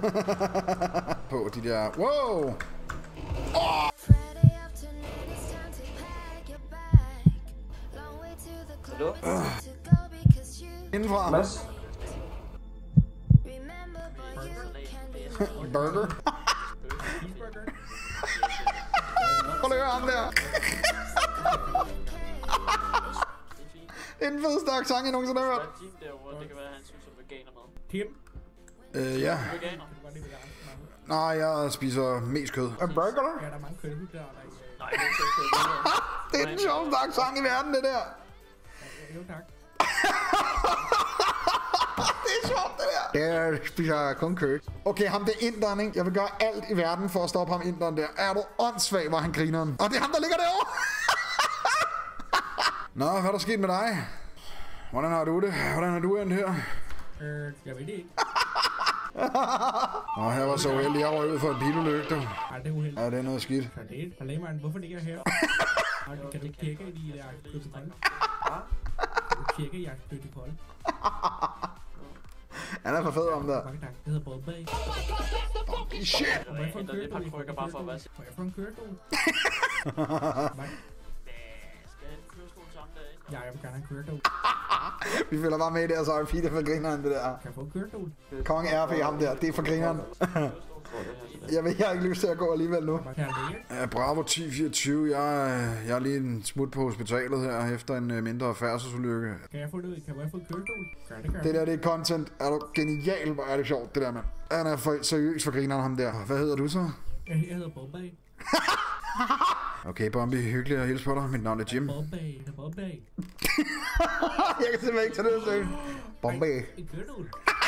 På de der... Wow! Hallo? Indenfra. Mads? Burger. Prøv lige at høre ham der. Det er den fedeste accent, jeg nogensinde har hørt. Tim derovre, det kan være, at han synes, at veganer mad. Tim? Ja. Veganer? Nej, jeg spiser mest kød. En burger? Ja, der er mange kødhud der. Nej, det er ikke så. Det er den sjoveste accent i verden, det der. Jo, tak. Det er sjovt, det der. Jeg spiser kun kød. Okay, ham der inderen, ikke? Jeg vil gøre alt i verden for at stoppe ham inderen der. Er du åndssvag, hvor han griner. Og det er ham, der ligger derovre. Nå, hvad er der sket med dig? Hvordan har du det? Hvordan har du endt her? Jeg ved det ikke. Nå, her var så uheldig. Jeg røg ud for en bilulykke, du. Ej, det er uheldigt. Ja, det er noget skidt. Så det er problemet. Hvorfor ligger jeg her? Kan du tjekke i de der protokol? Kan du tjekke i jeres protokol? Han er for fed om der. Mange tak. Det hedder Bombay. Shit! Må jeg få en Det er kørestol? bare krykker bare for at være Må jeg få en kørestol? Skal jeg kørestol sammen der, ikke? Ja, jeg vil gerne have en kørestol. Vi følger bare med der, så er Peter for grineren, det der. Kan jeg få en kørestol? Kong RP, ham der. Det er for grineren. Jeg har ikke lyst til at gå alligevel nu. Kan jeg læge? Ja, Bravo 1024. Jeg er lige en smut på hospitalet her efter en mindre færdselsulykke. Kan jeg få det? Kan jeg få en kørestol? Gør det, gør Det der, det er content. Er du genial, hvor er det sjovt, det der, mand. Han er for seriøs for grineren, ham der. Hvad hedder du så? Jeg hedder Bombay. Okay, Bombi, hyggeligt at hilse på dig. Mit navn er Jim. Bombay. Det er Bombay. Jeg kan simpelthen ikke tage det seriøst. Bombi. En kørestol.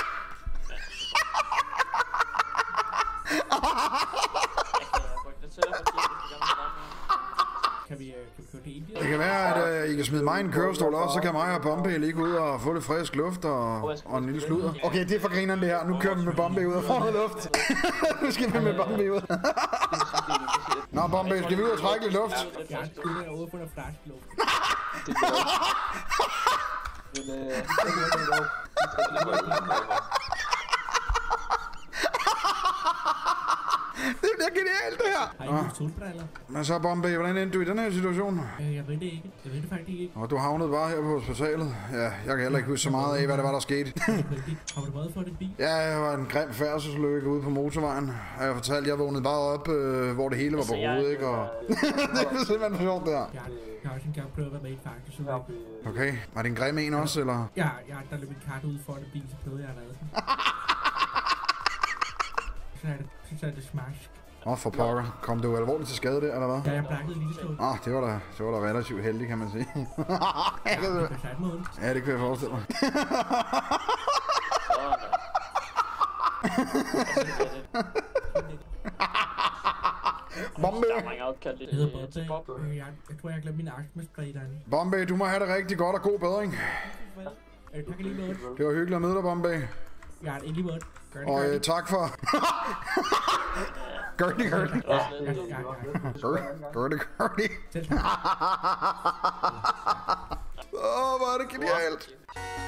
Kan vi køre til Indien? Det kan være, at I kan smide mig i en kørestol også, så kan mig og Bombay lige gå ud og få lidt frisk luft og en lille sludder. Okay, det er for grineren det her. Nu kører vi med Bombay ud og får noget luft. Nu skal vi med Bombay ud. Nå, Bombay, skal vi ud og trække lidt luft? Jeg skulle være ude på noget flaske luft. Det bliver genialt, det her. Har I solbriller? Men så, Bombay, hvordan endte du i den her situation? Jeg ved det ikke. Jeg ved det faktisk ikke. Og du havnede bare her på hospitalet. Ja, jeg kan heller ikke huske så meget af, hvad det var, der skete. Har du været for det bil? Ja, jeg var en grim færdselsulykke ude på motorvejen. Og jeg fortalte, at jeg vågnede bare op, hvor det hele var på hovedet, ikke? Og det var simpelthen for sjovt, det her. Jeg har også engang prøvet at være med i faktisk. Okay, var det en grim en også, eller? Ja, der løb en kat ud for det bil, så prøvede jeg at redde den. Så er det smask. For pokker. Kom du alvorligt til skade der, eller hvad? Ja, jeg brækkede lige stået. Det var da relativt heldigt, kan man sige. Det kan sagt med ondt. Ja, det kan jeg forestille mig. Bombay! Det hedder Bombay. Jeg tror, jeg glemte min astmaspray derinde. Bombay, du må have det rigtig godt og god bedring. Tak lige måde. Det var hyggeligt at møde dig, Bombay. Ja, ikke lige måde. Og tak for... Gør det. Ja. Gør det. Hvor er det genialt.